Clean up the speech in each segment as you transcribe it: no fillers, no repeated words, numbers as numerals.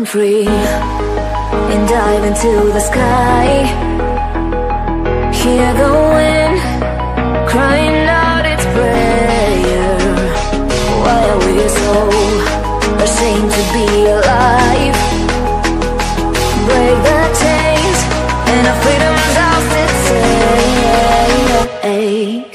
free and dive into the sky. Hear the wind crying out its prayer. Why are we so ashamed to be alive? Break the chains and our freedom's ours to take.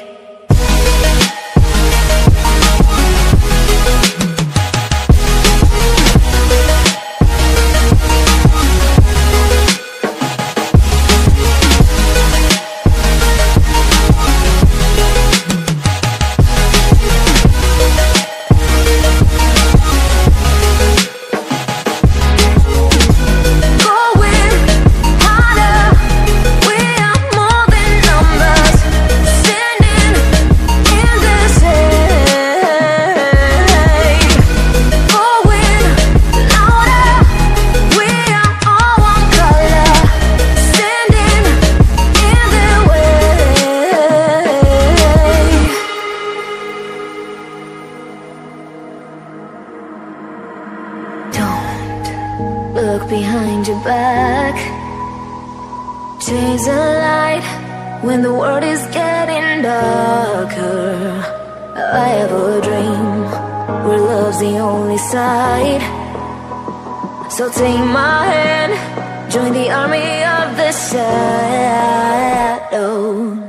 Look behind your back. Chase a light when the world is getting darker. I have a dream where love's the only side. So take my hand, join the army of the shadows.